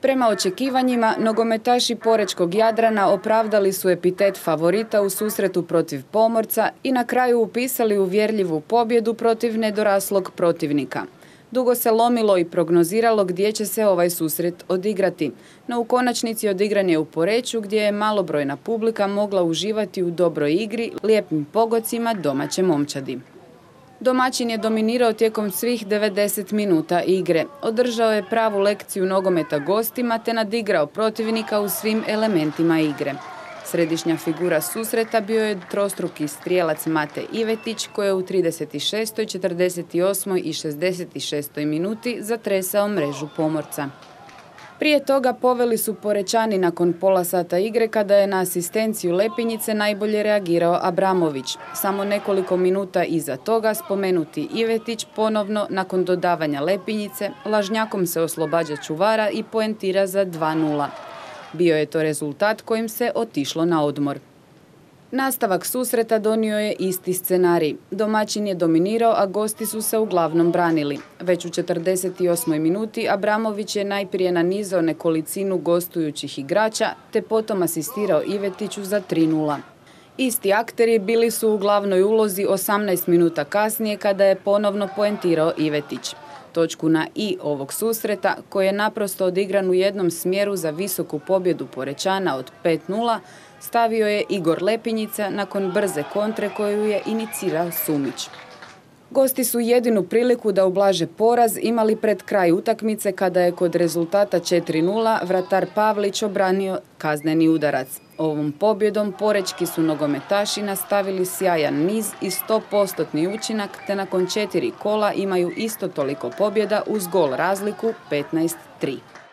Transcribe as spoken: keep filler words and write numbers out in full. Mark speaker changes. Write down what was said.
Speaker 1: Prema očekivanjima, nogometaši porečkog Jadrana opravdali su epitet favorita u susretu protiv Pomorca i na kraju upisali uvjerljivu pobjedu protiv nedoraslog protivnika. Dugo se lomilo i prognoziralo gdje će se ovaj susret odigrati, no u konačnici odigran je u Poreču gdje je malobrojna publika mogla uživati u dobroj igri, lijepim pogodcima domaće momčadi. Domaćin je dominirao tijekom svih devedeset minuta igre, održao je pravu lekciju nogometa gostima te nadigrao protivnika u svim elementima igre. Središnja figura susreta bio je trostruki strijelac Mate Ivetić koji je u trideset šestoj, četrdeset osmoj i šezdeset šestoj minuti zatresao mrežu Pomorca. Prije toga poveli su Porečani nakon pola sata igre kada je na asistenciju Lepinjice najbolje reagirao Abramović. Samo nekoliko minuta iza toga spomenuti Ivetić ponovno nakon dodavanja Lepinjice lažnjakom se oslobađa čuvara i poentira za dva nula. Bio je to rezultat kojim se otišlo na odmor. Nastavak susreta donio je isti scenarij. Domaćin je dominirao, a gosti su se uglavnom branili. Već u četrdeset osmoj minuti Abramović je najprije nanizao nekolicinu gostujućih igrača, te potom asistirao Ivetiću za tri nula. Isti akteri bili su u glavnoj ulozi osamnaest minuta kasnije kada je ponovno poentirao Ivetić. Točku na i ovog susreta, koji je naprosto odigran u jednom smjeru za visoku pobjedu Porečana od pet nula, stavio je Igor Lepinjica nakon brze kontre koju je inicirao Sumić. Gosti su jedinu priliku da ublaže poraz imali pred kraj utakmice kada je kod rezultata četiri nula vratar Pavlić obranio kazneni udarac. Ovom pobjedom porečki su nogometaši nastavili sjajan niz i sto postotni učinak te nakon četiri kola imaju isto toliko pobjeda uz gol razliku petnaest tri.